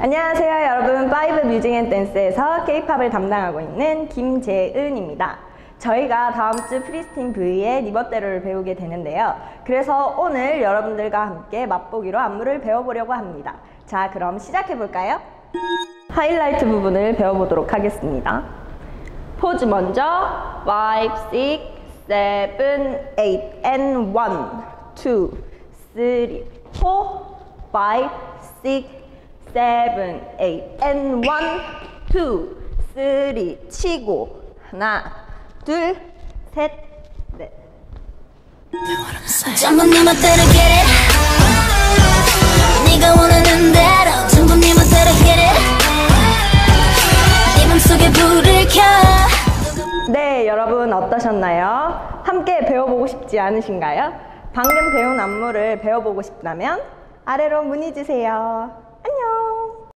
안녕하세요 여러분, 파이브 뮤직 앤 댄스에서 K-팝을 담당하고 있는 김재은입니다. 저희가 다음 주 프리스틴 V의 리버대로를 배우게 되는데요. 그래서 오늘 여러분들과 함께 맛보기로 안무를 배워보려고 합니다. 자, 그럼 시작해볼까요? 하이라이트 부분을 배워보도록 하겠습니다. 포즈 먼저 5, 6, 7, 8 and 1, 2, 3, 4, 5, 6, 7, 8 and 1, 2, 3 치고 하나, 둘, 셋, 넷. 전부 네 멋대로 get it. 네가 원하는 대로 전부 네 멋대로 hit it. 네 맘속에 불을 켜. 네, 여러분 어떠셨나요? 함께 배워보고 싶지 않으신가요? 방금 배운 안무를 배워보고 싶다면 아래로 문의 주세요.